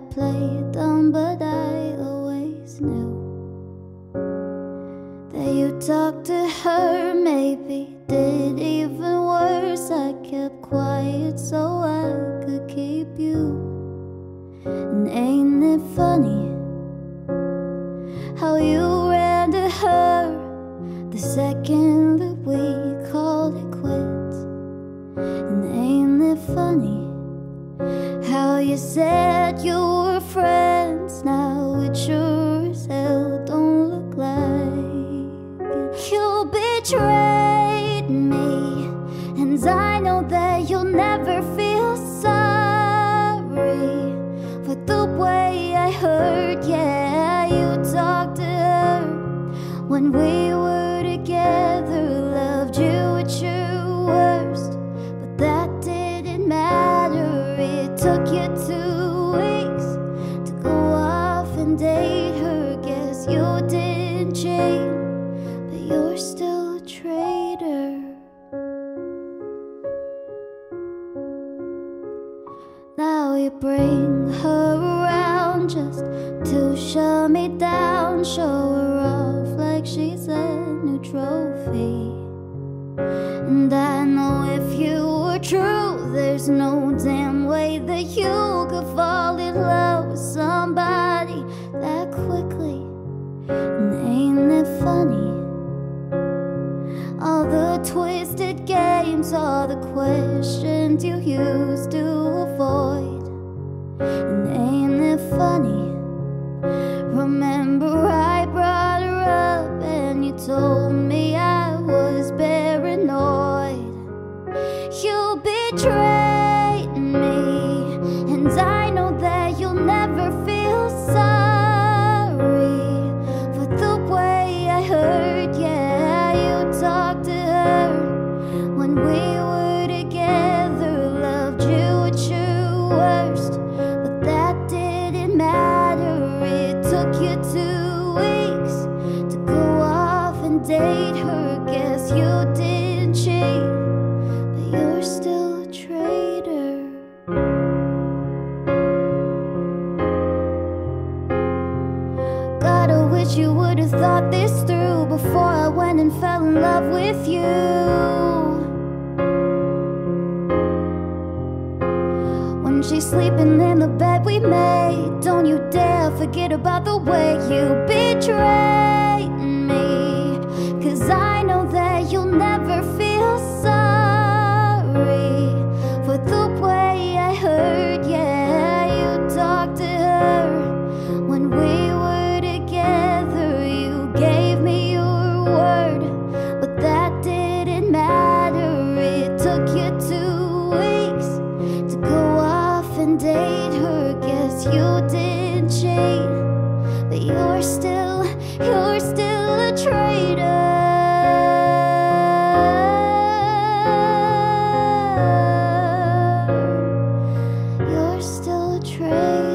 play dumb, but I always knew that you talked to her, maybe did even worse. I kept quiet so I could keep you. And ain't it funny how you ran to her the second that we called it quits? And ain't it funny how you said you were friends, now it sure as hell don't look like it. You betrayed me, and I know that you'll never feel sorry for the way I hurt. Yeah, you talked to her when we were together, loved you at your worst, but that didn't matter. It took you 2 weeks to go off and date her. Guess you didn't cheat, but you're still a traitor. Now you bring her around just to shut me down, show her off like she's a new trophy. And I know if you were true, there's no damn way that you could fall in love with somebody that quickly. And ain't it funny, all the twisted games, all the questions you used to avoid? And ain't it funny, remember I brought her up and you told me I was paranoid. You betrayed me, and I know that you'll never feel sorry for the way I hurt. Yeah, you talked to her when we were together, loved you at your worst, but that didn't matter. It took you 2 weeks to go off and date her. Guess you didn't cheat, but you're still a traitor. God, I wish you would have thought this through before I went and fell in love with you. When she's sleeping in the bed we made, don't you dare forget about the way you betrayed me. 'Cause I know that you'll never feel sorry for the way I hurt. Yeah, you talked to her when we were together, you gave me your word, but that didn't matter. It took you 2 weeks to go off and date her. Guess you didn't cheat, but you're still a traitor. You're still a traitor.